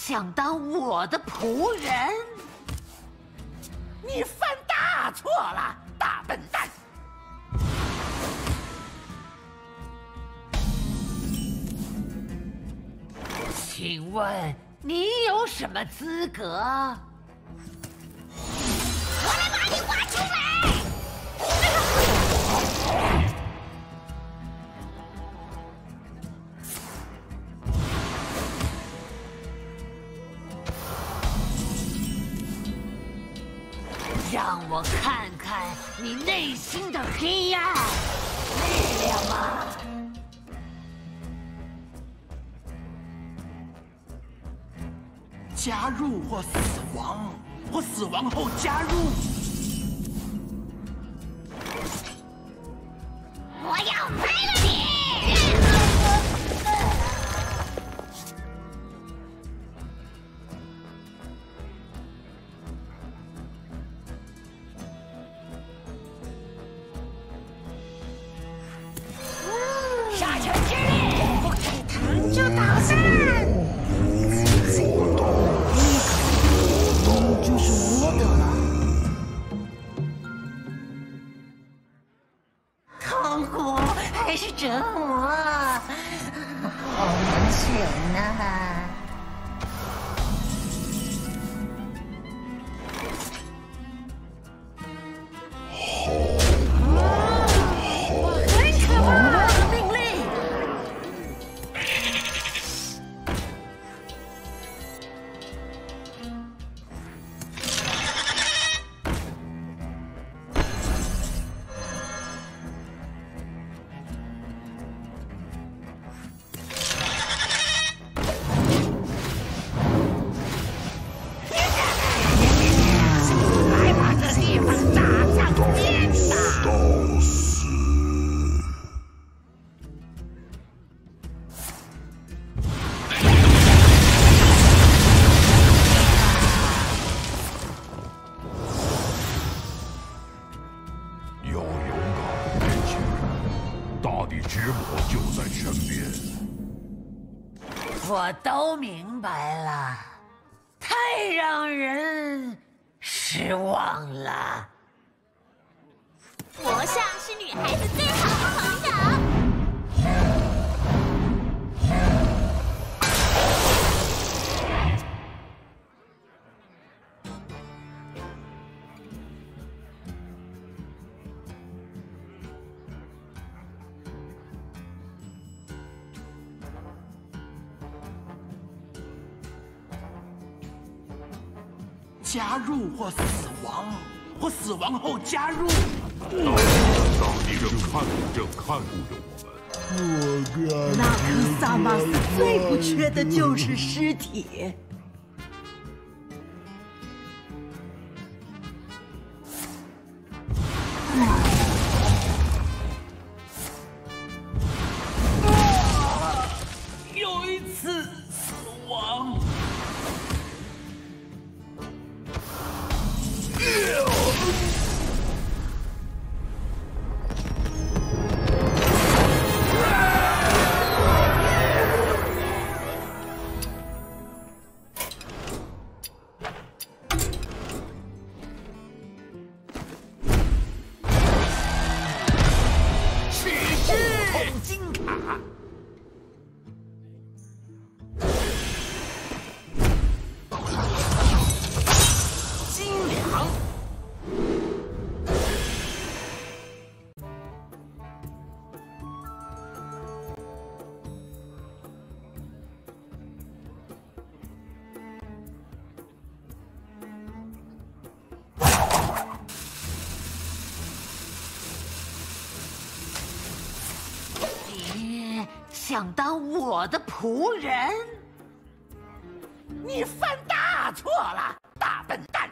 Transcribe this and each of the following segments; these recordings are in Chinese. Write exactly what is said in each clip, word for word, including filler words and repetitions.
想当我的仆人？你犯大错了，大笨蛋！请问你有什么资格？我来把你挖出来！让我看看你内心的黑暗力量吧。 加入或死亡，或死亡后加入。 我要拍了你！沙尘之力，不给糖就捣蛋。就是我的了。痛苦还是折磨？好难选呐。我都明白了，太让人失望了。 佛像是女孩子最好的朋友。 加入或死亡，或死亡后加入。 上帝正看正看顾着我们。 那克萨马斯最不缺的就是尸体。 有一次死亡。 想当我的仆人？你犯大错了，大笨蛋！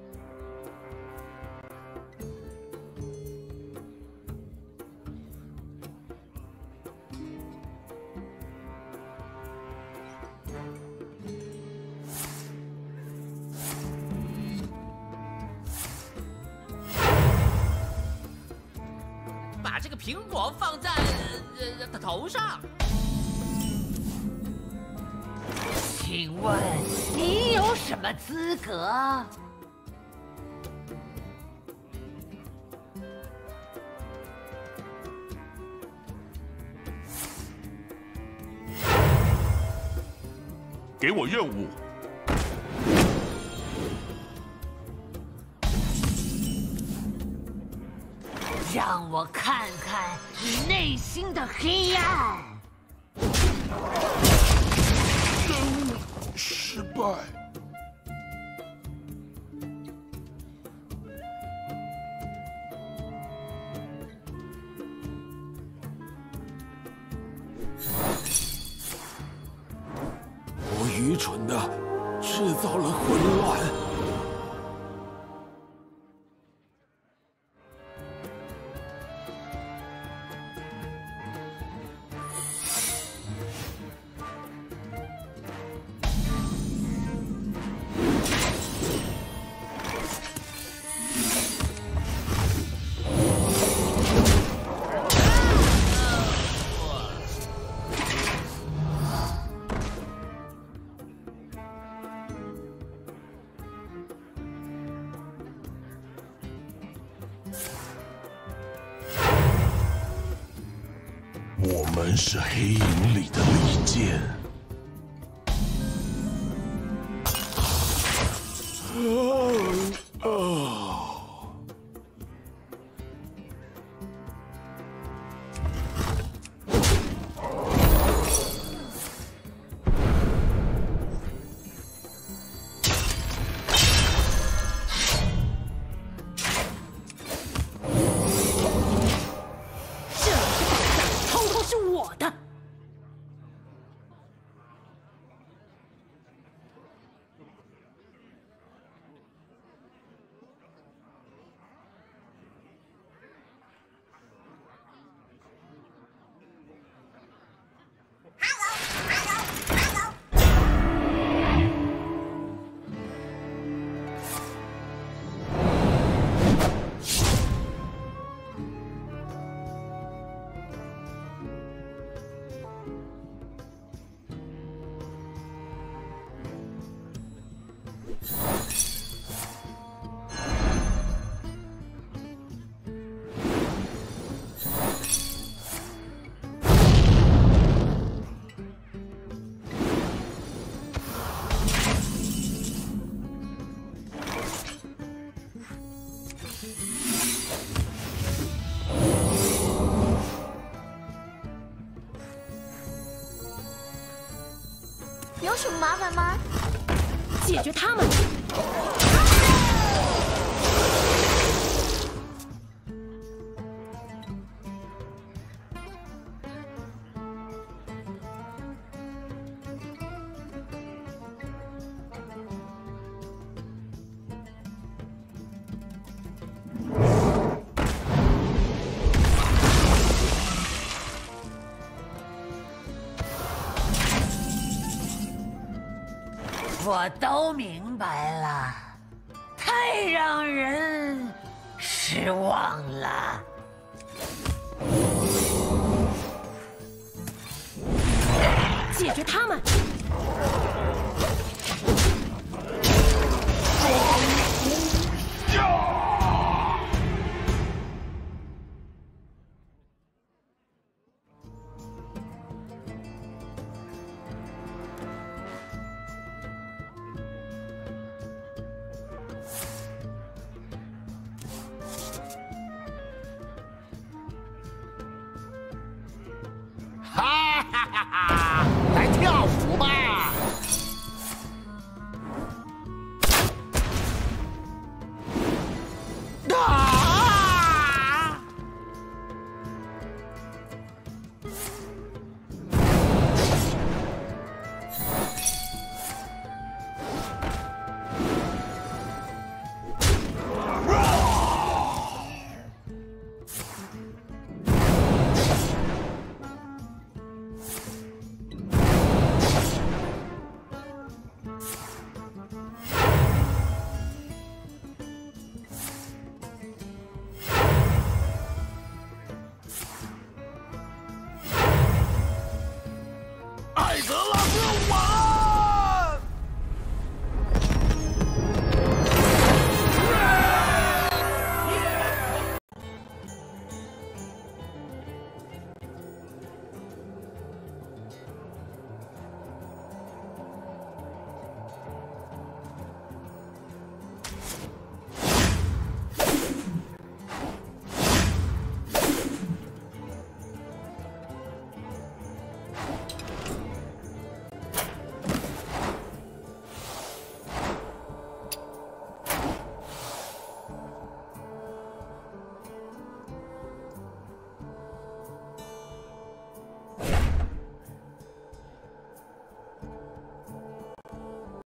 把这个苹果放在呃他头上。 请问你有什么资格？ 给我任务。 让我看看你内心的黑暗。 任务失败。我愚蠢的制造了混乱。 我们是黑影里的利剑。啊啊！ 有什么麻烦吗？ 解决他们。 我都明白了，太让人失望了。 解决他们。